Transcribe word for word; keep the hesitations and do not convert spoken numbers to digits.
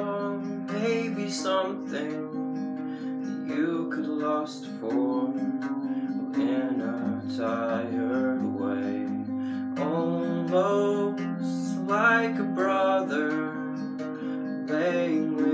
or maybe something you could lust for in a tired way, almost like a brother laying with